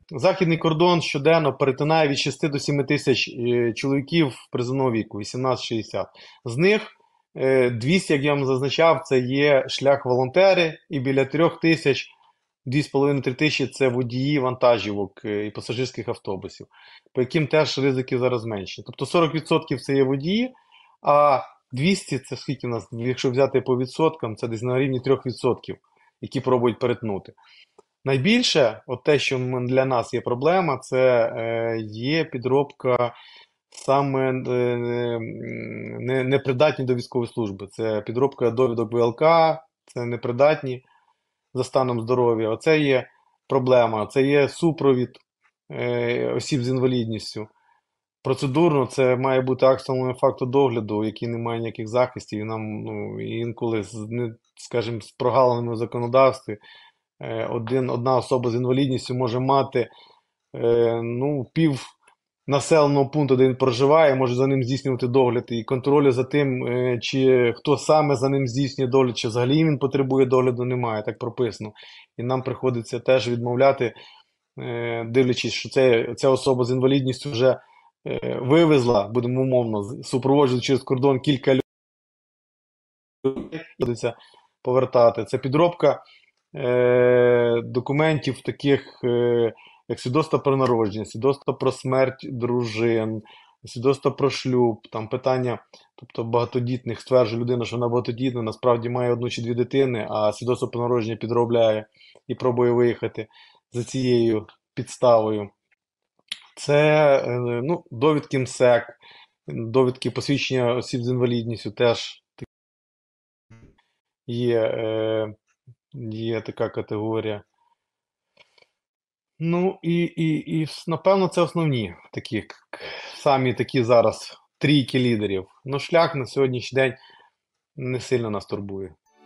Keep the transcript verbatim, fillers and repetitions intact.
західний кордон щоденно перетинає від шести до семи тисяч е, чоловіків призовного віку, вісімнадцять шістдесят. З них е, двісті, як я вам зазначав, це є шлях волонтери, і біля трьох тисяч, дві з половиною-три тисячі це водії вантажівок е, і пасажирських автобусів, по яким теж ризики зараз менші. Тобто сорок відсотків це є водії, а двісті це скільки в нас, якщо взяти по відсоткам, це десь на рівні трьох відсотків, які пробують перетнути. Найбільше, от те, що м- для нас є проблема, це е, є підробка саме е, е, не, непридатні до військової служби. Це підробка довідок В Л К, це непридатні за станом здоров'я. Оце є проблема. Це є супровід е, осіб з інвалідністю. Процедурно це має бути акт встановлення факту догляду, який не має ніяких захистів, і нам ну, інколи, з, не, скажімо, з прогалинами в законодавстві е, один, одна особа з інвалідністю може мати е, ну, пів населеного пункту, де він проживає, може за ним здійснювати догляд, і контролю за тим, е, чи хто саме за ним здійснює догляд, чи взагалі він потребує догляду, немає, так прописано. І нам приходиться теж відмовляти, е, дивлячись, що це, ця особа з інвалідністю вже е, вивезла, будемо умовно, з- супроводжуючи через кордон кілька людей, доводиться повертати. Це підробка е, документів таких, е, як свідоцтво про народження, свідоцтво про смерть дружин, свідоцтво про шлюб, там питання, тобто багатодітних, стверджує людина, що вона багатодітна, насправді має одну чи дві дитини, а свідоцтво про народження підробляє і пробує виїхати за цією підставою. Це е, ну, довідки МСЕК, довідки посвідчення осіб з інвалідністю теж є, е, є така категорія. Ну і, і, і с- напевно це основні такі, к- к- самі такі зараз трійки лідерів. Ну, шлях на сьогоднішній день не сильно нас турбує.